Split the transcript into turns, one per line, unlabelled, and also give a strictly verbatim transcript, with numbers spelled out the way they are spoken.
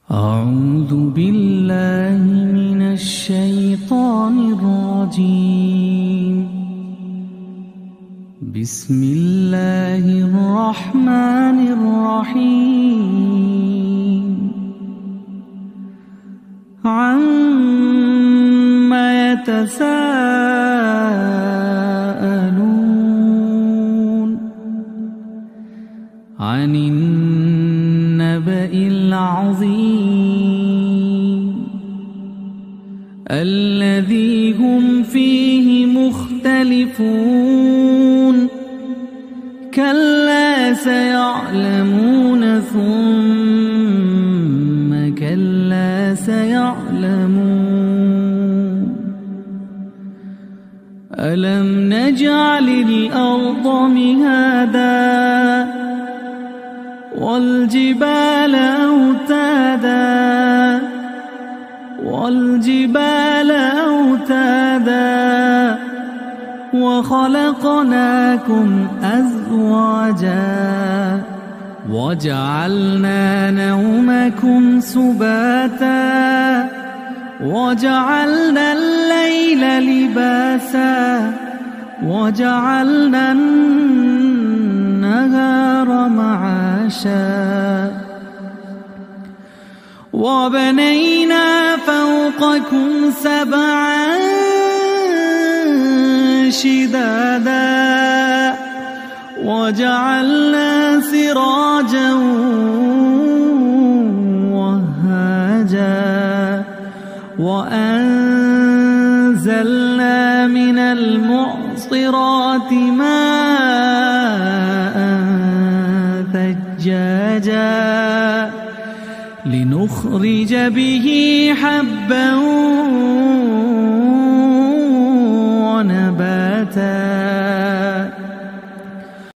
أعوذ بالله من الشيطان الرجيم. بسم الله الرحمن الرحيم. عما يتساءلون عن النبأ العظيم الذي هم فيه مختلفون كلا سيعلمون ثم كلا سيعلمون ألم نجعل الأرض مهادا والجبال أوتادا والجبال أوتادا وخلقناكم أزواجا وجعلنا نومكم سباتا وجعلنا الليل لباسا وجعلنا النهار معاشا وبنينا فوقكم سبعا شدادا وجعلنا سراجا وهاجا وأنزلنا من المعصرات ماء ثجاجا لنخرج به حبا ونباتا